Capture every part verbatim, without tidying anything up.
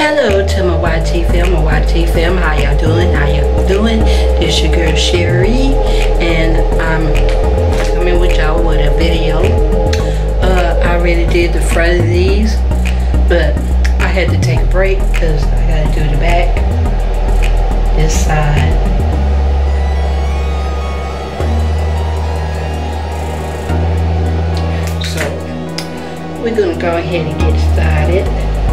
Hello to my Y T fam, my Y T fam. How y'all doing? How y'all doing? This your girl Sherry, and I'm coming with y'all with a video. Uh, I already did the front of these, but I had to take a break because I gotta do the back, this side. So we're gonna go ahead and get started.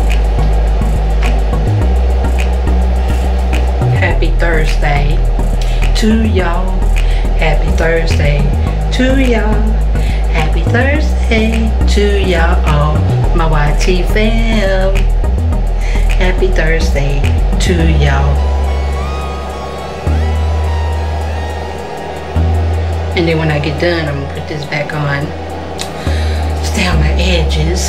Happy Thursday to y'all. Happy Thursday to y'all. Happy Thursday to y'all, my Y T fam. Happy Thursday to y'all. And then when I get done, I'm gonna put this back on. Stay on my edges.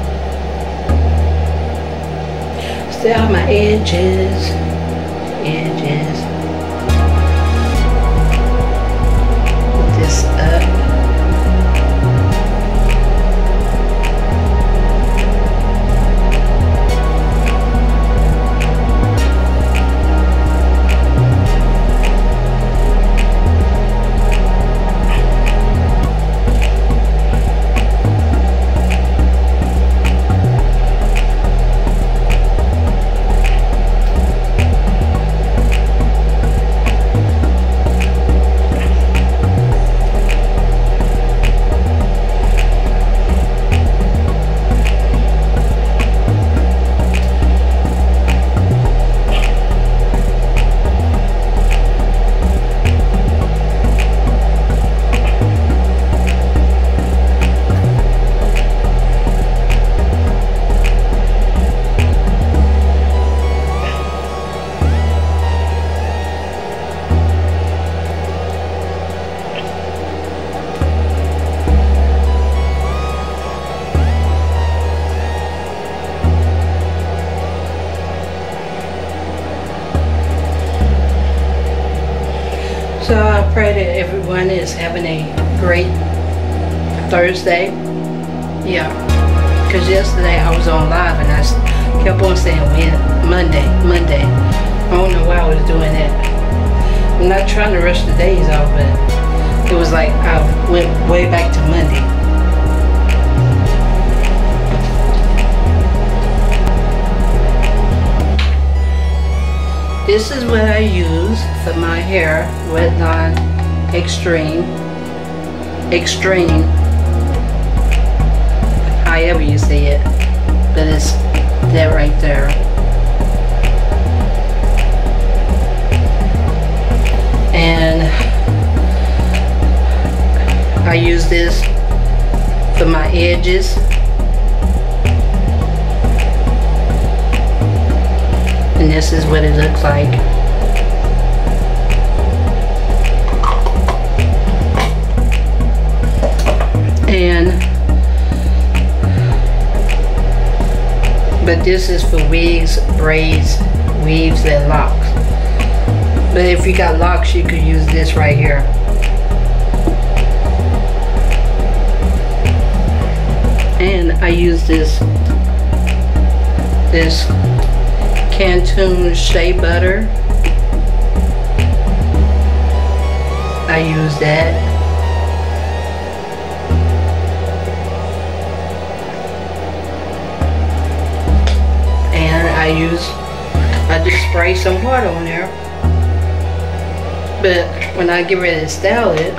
Stay on my edges. Edges. Put this up. So I pray that everyone is having a great Thursday. Yeah, because yesterday I was on live and I kept on saying Monday, Monday. I don't know why I was doing that. I'm not trying to rush the days off, but it was like I went way back to Monday. This is what I use for my hair, Wet Line Extreme, Extreme, however you say it, but it's that right there. And I use this for my edges. And this is what it looks like. And but this is for wigs, braids, weaves, and locks. But if you got locks, you could use this right here. And I use this this Canton Shea Butter. I use that. And I use, I just spray some water on there. But when I get ready to style it,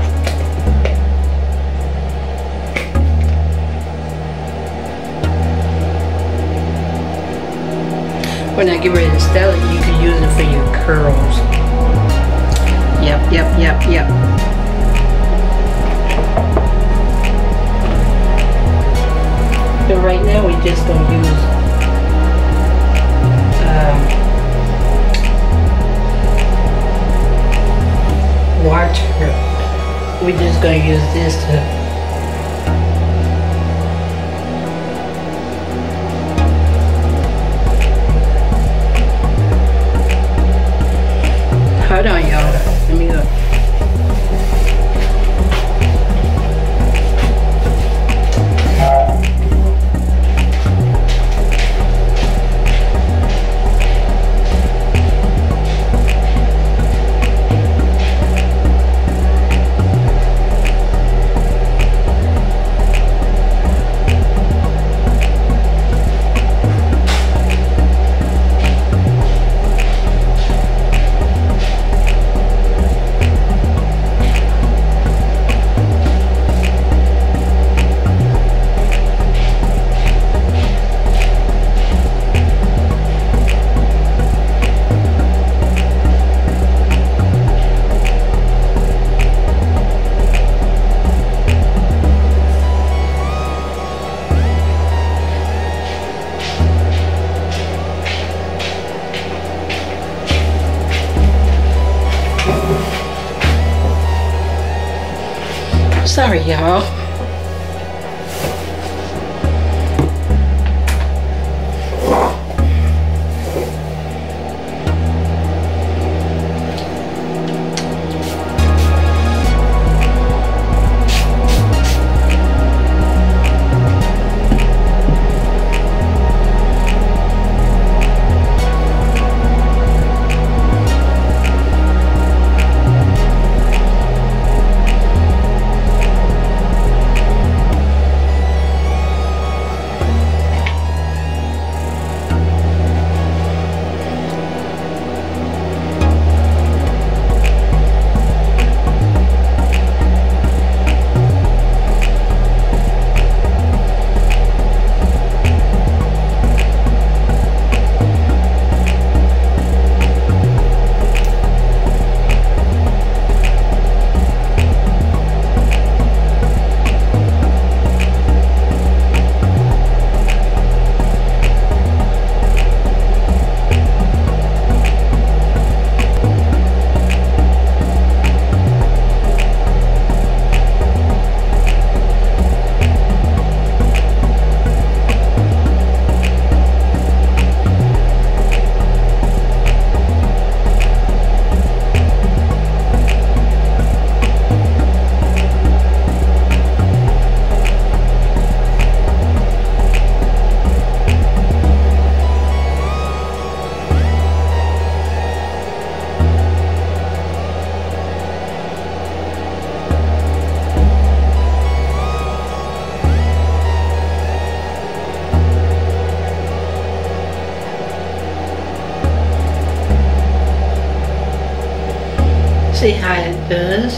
When I get ready to style it, you can use it for your curls. Yep, yep, yep, yep. But right now we just gonna use um, water. We're just gonna use this to hold on, y'all. Let me go. Sorry, y'all. See how it does.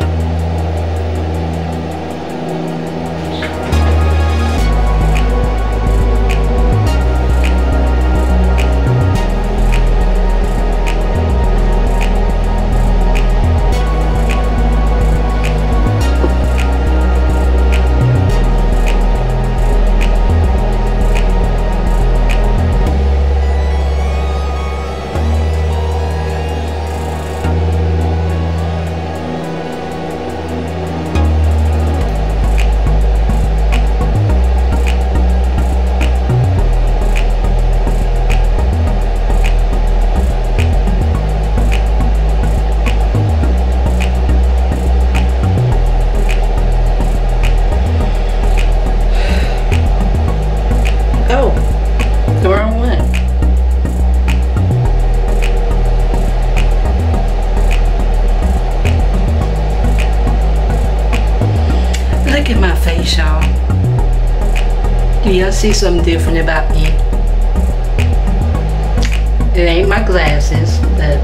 Look at my face, y'all. Do y'all see something different about me? It ain't my glasses, but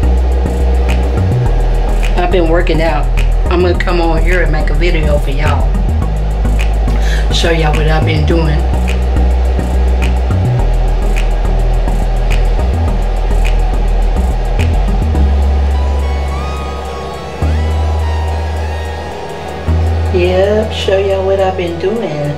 I've been working out. I'm gonna come on here and make a video for y'all. Show y'all what I've been doing. Yep, show y'all what I've been doing.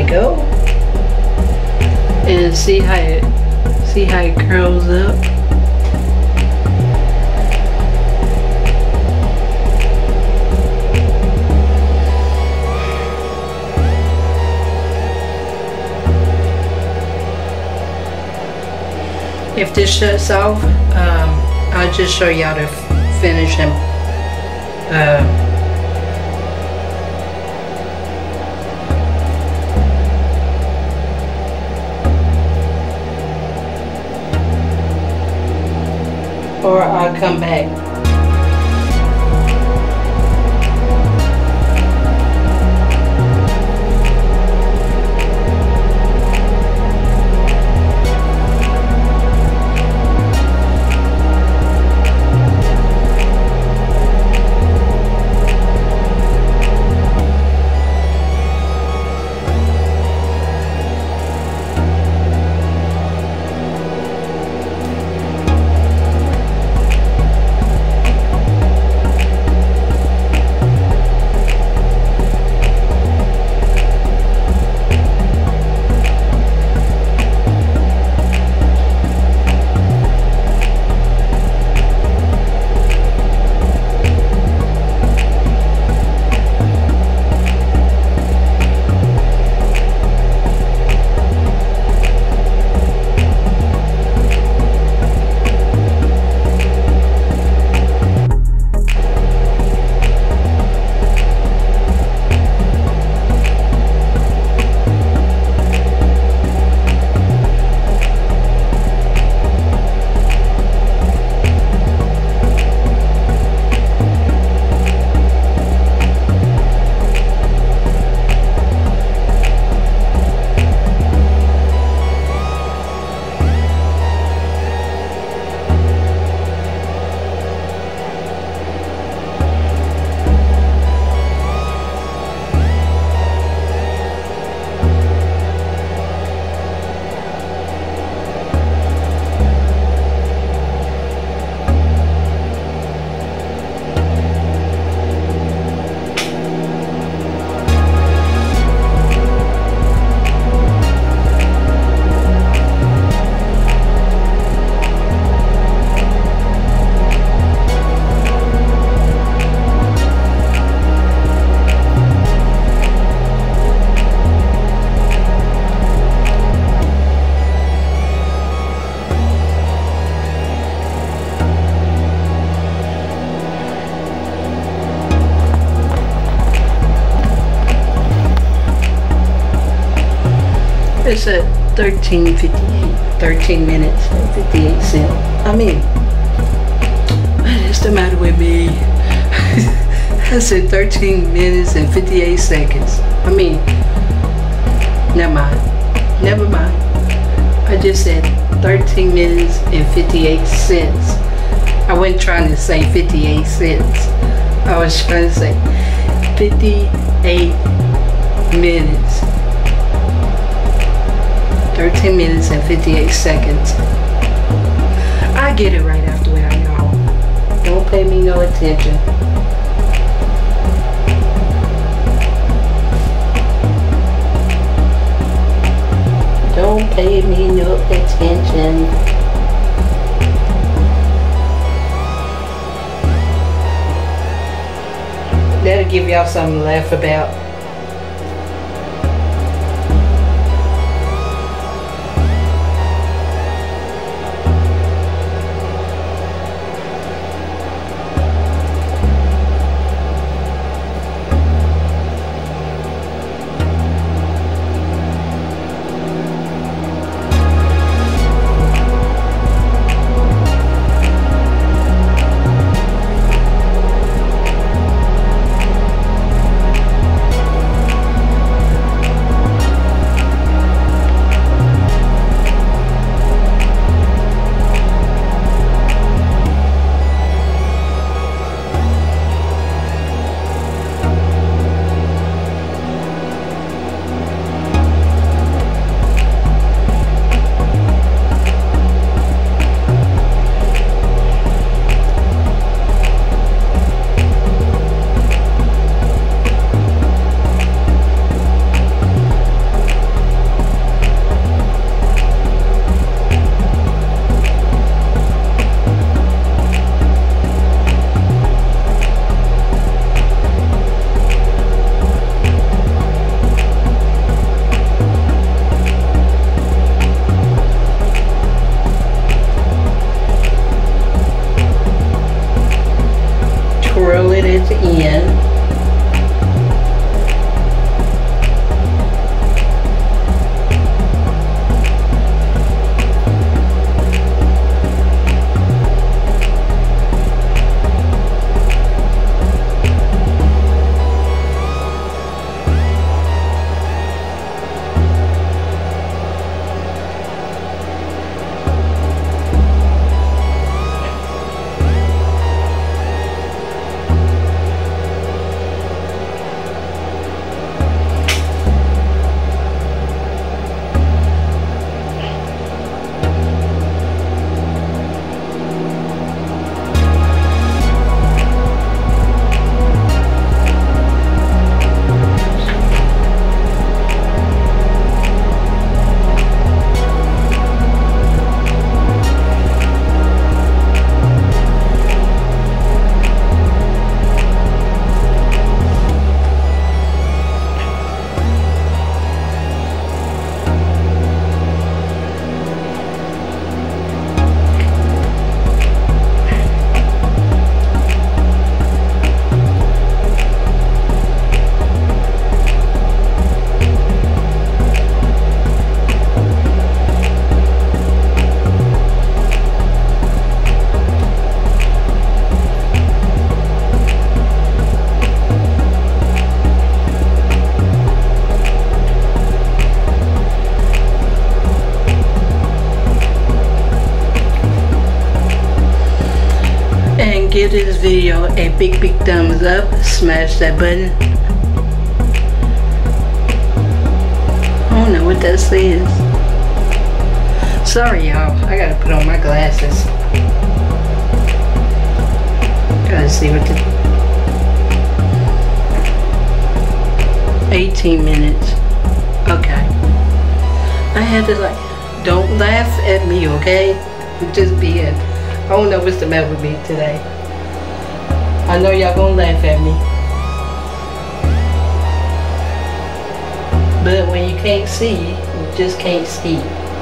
we go. And see how it see how it curls up. If this shuts off, um, I'll just show you how to finish him. Uh, or I'll come back. It's at thirteen fifty-eight, thirteen minutes and fifty-eight cents. I mean, what is the matter with me? I said thirteen minutes and fifty-eight seconds. I mean, never mind, never mind. I just said thirteen minutes and fifty-eight cents. I wasn't trying to say fifty-eight cents. I was trying to say fifty-eight minutes. thirteen minutes and fifty-eight seconds. I get it right after that, y'all. Don't pay me no attention. Don't pay me no attention. That'll give y'all something to laugh about. Give this video a big, big thumbs up. Smash that button. I don't know what that says. Sorry, y'all. I gotta put on my glasses. Gotta see what the... eighteen minutes. Okay. I had to like... Don't laugh at me, okay? Just being... I don't know what's the matter with me today. I know y'all gonna laugh at me. But when you can't see, you just can't see.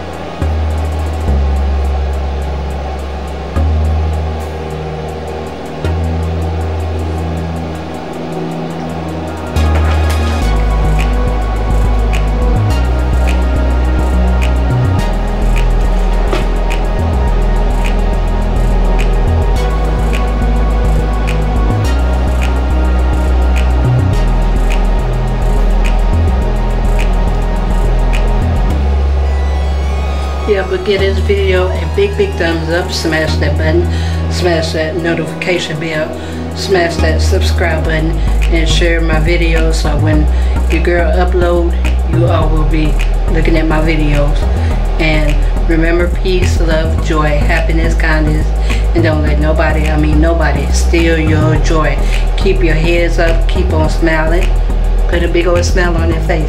Yeah, but give this video a big, big thumbs up. Smash that button. Smash that notification bell. Smash that subscribe button. And share my videos so when your girl upload, you all will be looking at my videos. And remember, peace, love, joy, happiness, kindness. And don't let nobody, I mean nobody, steal your joy. Keep your heads up. Keep on smiling. Put a big old smile on your face.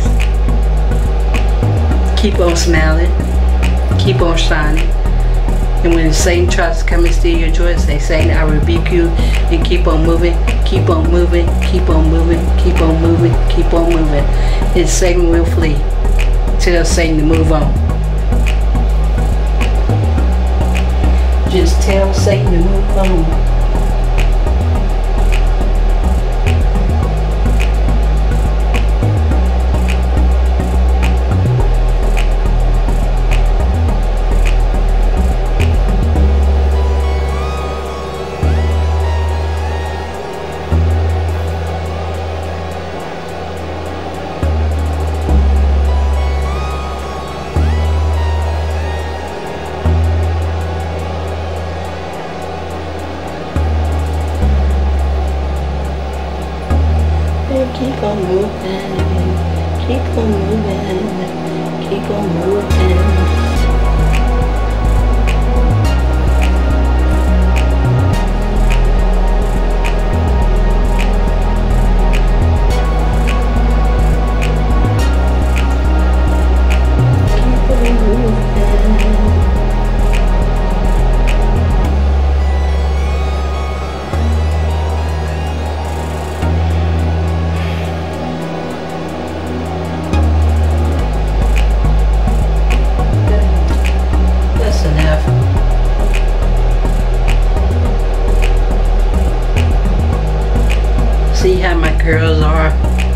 Keep on smiling. Keep on shining. And when Satan tries to come and steal your joy, say, Satan, I rebuke you, and keep on moving, keep on moving, keep on moving, keep on moving, keep on moving. And Satan will flee. Tell Satan to move on. Just tell Satan to move on. Keep on moving, keep on moving, keep on moving. See how my curls are.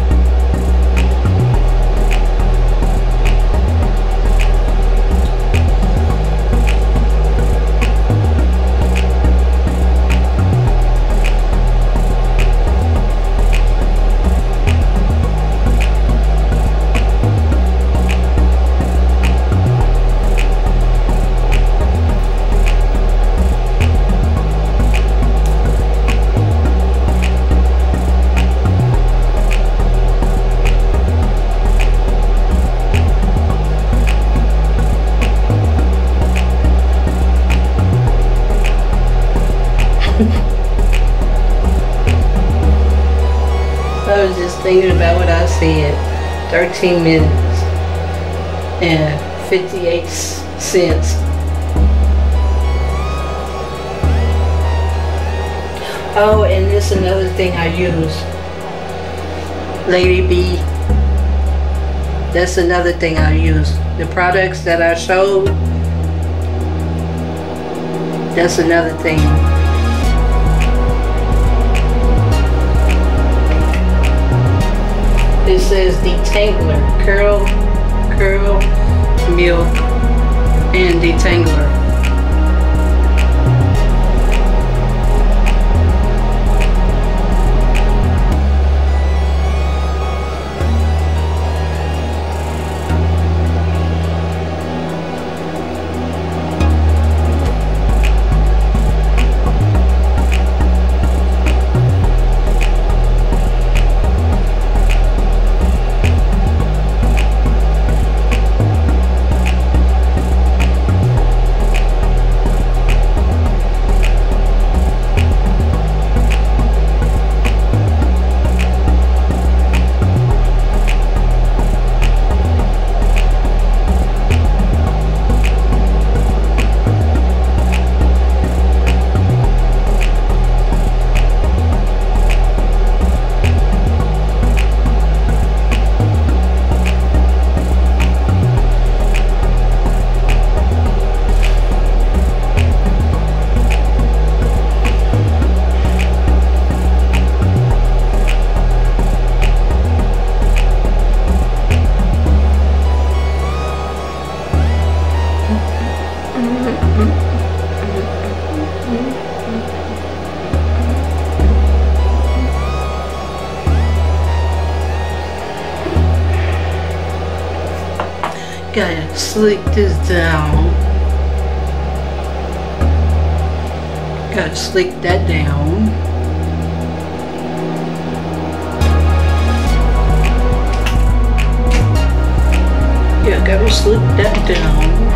I was just thinking about what I said. thirteen minutes and fifty-eight cents. Oh, and this is another thing I use. Lady B. That's another thing I use. The products that I showed. That's another thing. It says detangler, curl, curl, milk, and detangler. Gotta slick this down. Gotta slick that down. Yeah, gotta slick that down.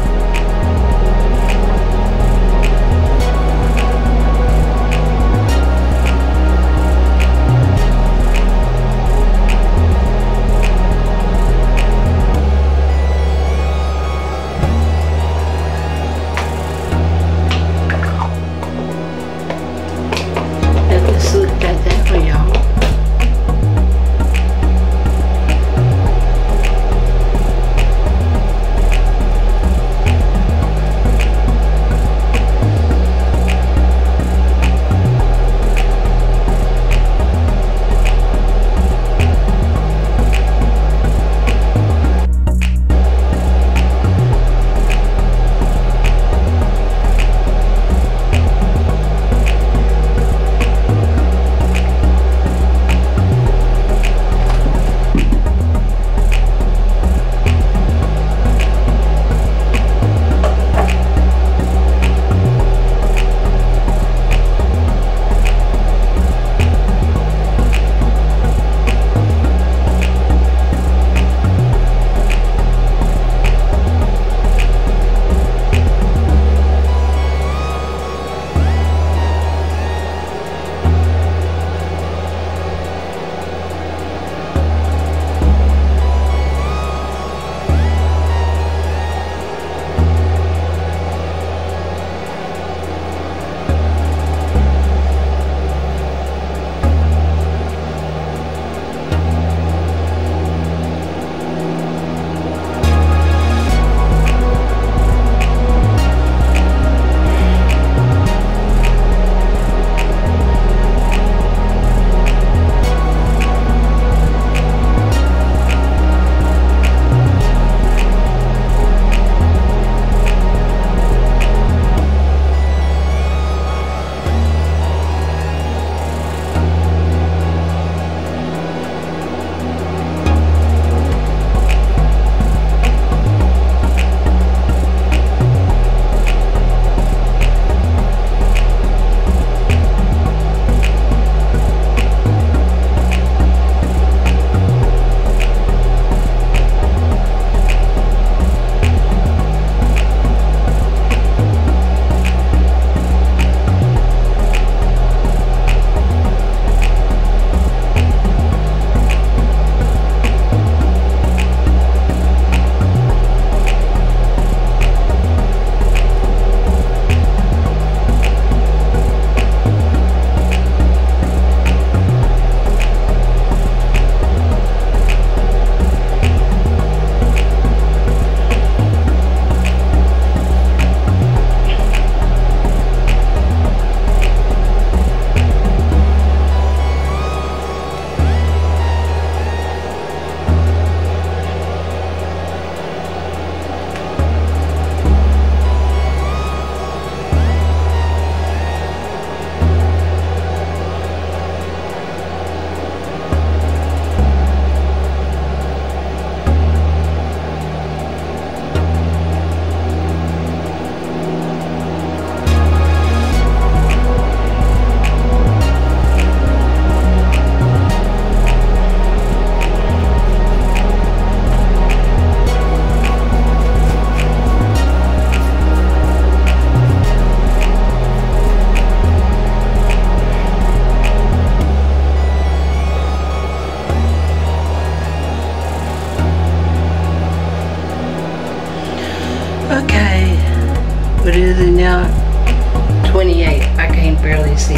Okay, what is it now? twenty-eight. I can't barely see.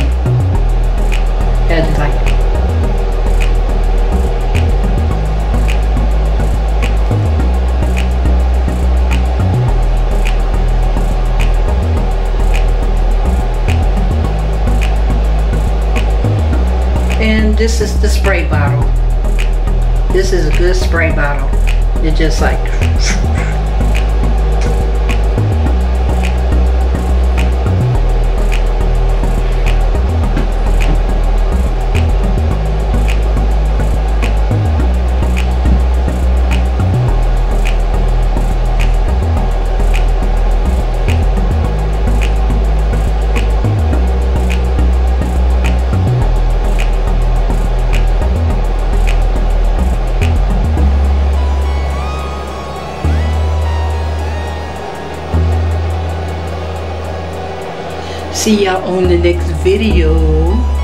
Had to like. And this is the spray bottle. This is a good spray bottle. It just like. See y'all on the next video.